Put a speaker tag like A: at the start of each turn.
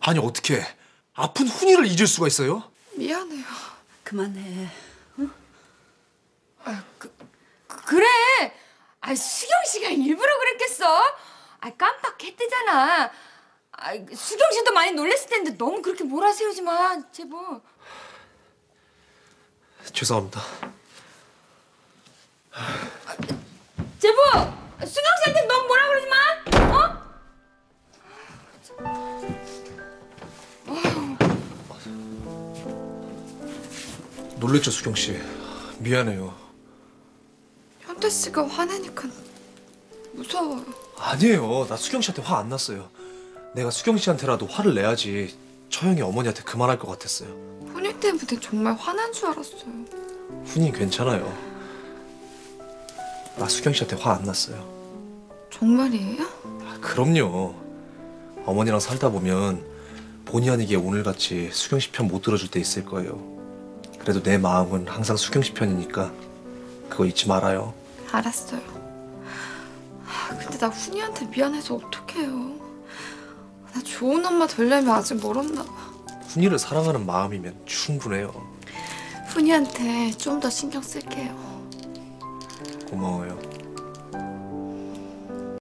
A: 아니 어떻게 아픈 훈이를 잊을 수가 있어요?
B: 미안해요.
C: 그만해. 응?
B: 그래. 수경 씨가 일부러 그랬겠어? 깜빡했대잖아. 수경 씨도 많이 놀랬을 텐데 너무 그렇게 몰아세우지 마, 제발.
A: 죄송합니다.
B: 제부! 수경 씨한테 너무 뭐라 그러지 마!
A: 놀랬죠, 수경 씨. 미안해요.
B: 현태 씨가 화내니까 무서워요.
A: 아니에요. 나 수경 씨한테 화 안 났어요. 내가 수경 씨한테라도 화를 내야지 처형이 어머니한테 그만할 것 같았어요.
B: 훈이 때문에 정말 화난 줄 알았어요.
A: 훈이 괜찮아요. 나 수경 씨한테 화 안 났어요.
B: 정말이에요?
A: 그럼요. 어머니랑 살다 보면 본의 아니게 오늘같이 수경 씨 편 못 들어줄 때 있을 거예요. 그래도 내 마음은 항상 수경 씨 편이니까 그거 잊지 말아요.
B: 알았어요. 근데 나 훈이한테 미안해서 어떡해요. 나 좋은 엄마 되려면 아직 멀었나 봐.
A: 훈이를 사랑하는 마음이면 충분해요.
B: 훈이한테 좀 더 신경 쓸게요.
A: 고마워요.